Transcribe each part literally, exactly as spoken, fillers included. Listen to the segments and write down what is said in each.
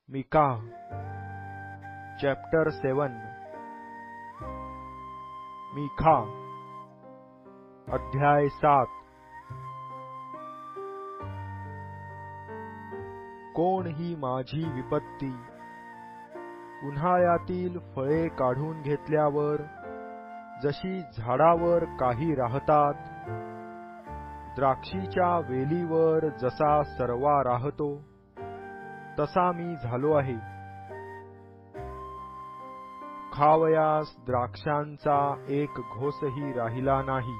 Mika chapter सेवन मीका अध्याय सात। कोण ही माझी विपत्ती? उन्हाळ्यातील फळे काढून घेतल्यावर जशी झाडावर काही राहतात, द्राक्षीच्या वेलीवर जसा सरवा राहतो, तसा मी झालो आहे। खावयास द्राक्षांचा एक घोसही राहिला नाही।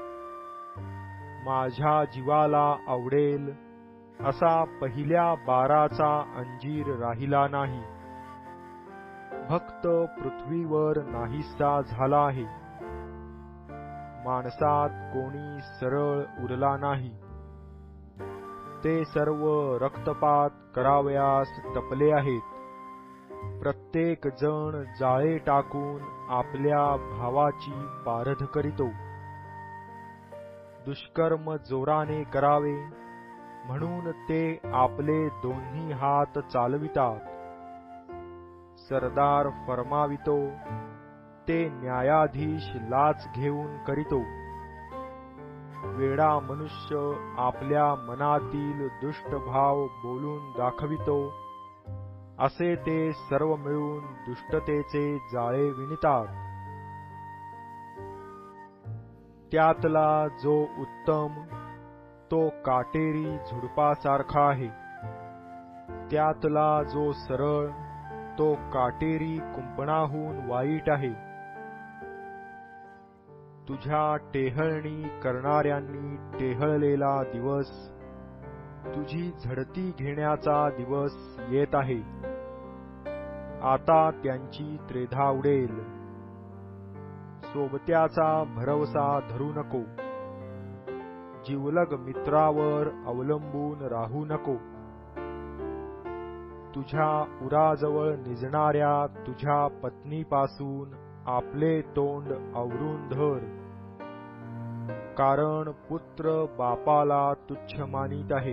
माझ्या जीवाला आवडेल असा पहिल्या बाराचा अंजीर राहिला नाही। भक्त पृथ्वीवर नाहीसा झाला आहे। माणसात कोणी सरळ उरला नाही। ते सर्व रक्तपात करावयास टपले आहेत। प्रत्येक जण जाळे टाकून आपल्या भावाची पारध करीतो। दुष्कर्म जोराने करावे म्हणून ते आपले दोन्ही हात चालवितात। सरदार फरमावितो ते न्यायाधीश लाच घेऊन करीतो। वेडा मनुष्य आपल्या मनातील दुष्ट भाव बोलून दाखवितो। असे ते सर्व मिळून दुष्टतेचे जाळे विणतात। त्यातला जो उत्तम तो काटेरी झुडपासारखा आहे। त्यातला जो सरळ तो काटेरी कुंपणाहून वाईट आहे। तुझ्या टेहळणी करणाऱ्यांनी टेहळलेला दिवस, तुझी झडती घेण्याचा दिवस येत आहे। आता त्यांची त्रेधा उडेल। सोबत्याचा भरवसा धरू नको। जिवलग मित्रावर अवलंबून राहू नको। तुझ्या उराजवळ निजणाऱ्या तुझ्या पत्नीपासून आपले तोंड आवरून धर। कारण पुत्र बापाला तुच्छ मानित आहे।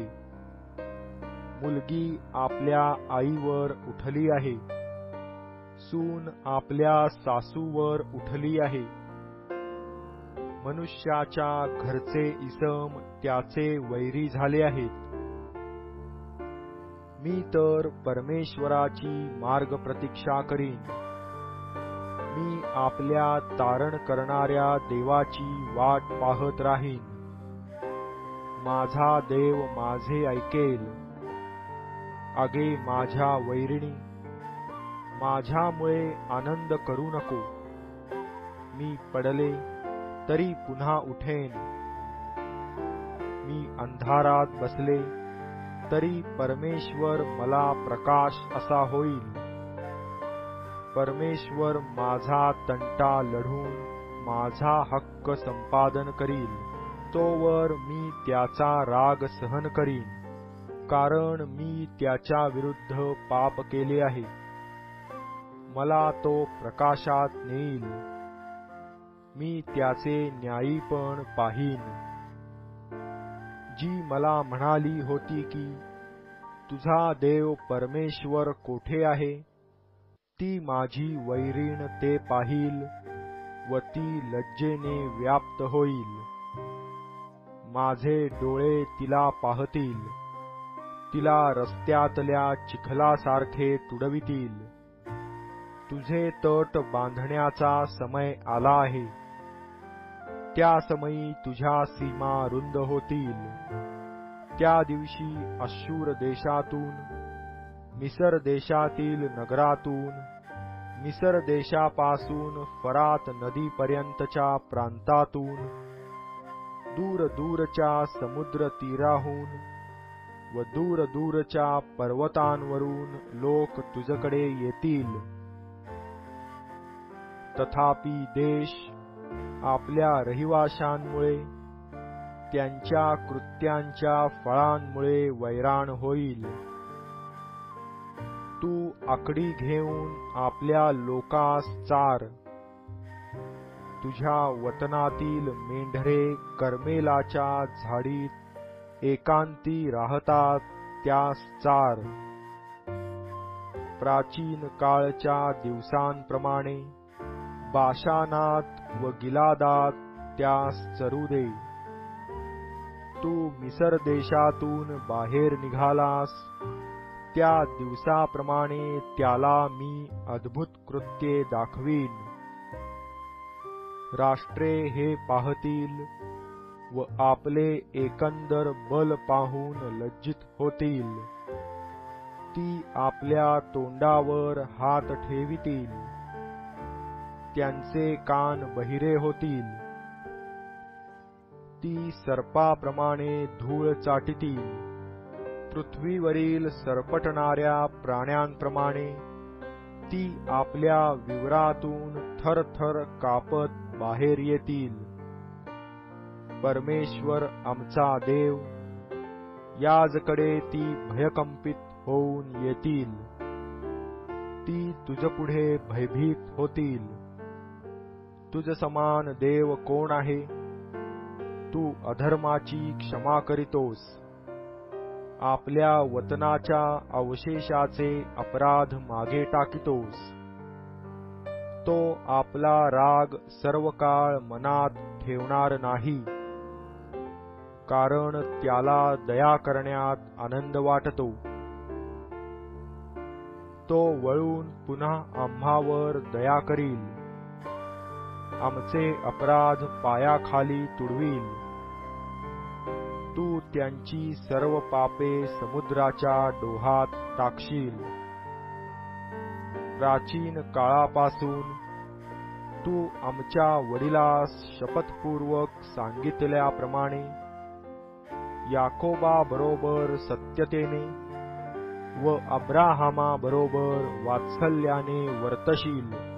मुलगी आपल्या आईवर उठली आहे। सून आपल्या सासूवर उठली आहे। मनुष्याच्या घरचे इसम त्याचे वैरी झाले आहेत। मी तर परमेश्वराची मार्ग प्रतीक्षा करीन। मी आपल्या तारण करणाऱ्या देवाची वाट पाहत राहीन। माझा देव माझे ऐकेल। अगे माझ्या वैरिणी, माझ्यामुळे आनंद करू नको। मी पडले तरी पुन्हा उठेन। मी अंधारात बसले तरी परमेश्वर मला प्रकाश असा होईल। परमेश्वर माझा तंटा लढून माझा हक्क संपादन करील। तोवर मी त्याचा राग सहन करीन, कारण मी त्याच्या विरुद्ध पाप केले आहे। मला तो प्रकाशात नेईल। मी त्याचे न्यायीपण पाहीन। जी मला म्हणाली होती की तुझा देव परमेश्वर कोठे आहे, ती माझी वैरीण ते पाहील व ती लज्जेने व्याप्त होईल। माझे डोळे तिला पाहतील। तिला रस्त्यातल्या चिखलासारखे तुडवितील। तुझे तट बांधण्याचा समय आला आहे। त्या समयी तुझ्या सीमा रुंद होतील। त्या दिवशी अश्शूर देशातून, मिसर देशातील नगरातून, मिसर देशापासून फरात नदीपर्यंतच्या प्रांतातून, दूर दूरच्या समुद्र तीराहून व दूर दूरच्या पर्वतांवरून लोक तुझकडे येतील। तथापि देश आपल्या रहिवाशांमुळे, त्यांच्या कृत्यांच्या फळांमुळे वैराण होईल। तू आकडी घेऊन आपल्या लोकास चार। तुझ्या वतनातील मेंढरे कर्मेलाच्या झाडीत एकांती राहतात त्यास चार। प्राचीन काळच्या दिवसांप्रमाणे बाशानात व गिलादात त्यास चरू दे. तू मिसर देशातून बाहेर निघालास त्या दिवसाप्रमाणे त्याला मी अद्भुत कृत्ये दाखवीन. राष्ट्रे हे पाहतील व आपले एकंदर बल पाहून लज्जित होतील. ती आपल्या तोंडावर हात ठेवितील. त्यांचे कान बहिरे होतील. ती सर्पाप्रमाणे धूळ चाटितील. पृथ्वीवरील सरपटणाऱ्या प्राण्यांप्रमाणे ती आपल्या विवरातून थरथर कापत बाहेर येतील. परमेश्वर आमचा देव, याजकडे ती भयकंपित होऊन येतील. ती तुझपुढे भयभीत होतील. तुझ समान देव कोण आहे? तू अधर्माची क्षमा करीतोस. आपल्या वतनाच्या अवशेषाचे अपराध मागे टाकितोस. तो आपला राग सर्व काळ मनात ठेवणार नाही, कारण त्याला दया करण्यात आनंद वाटतो. तो वळून पुन्हा आम्हावर दया करील. आमचे अपराध पायाखाली तुडवील. तू त्यांची सर्व पापे समुद्राच्या डोहात टाकशील. प्राचीन काळापासून तू आमच्या वडिलास शपथपूर्वक सांगितल्याप्रमाणे याकोबाबरोबर सत्यतेने व अब्राहामाबरोबर वात्सल्याने वर्तशील.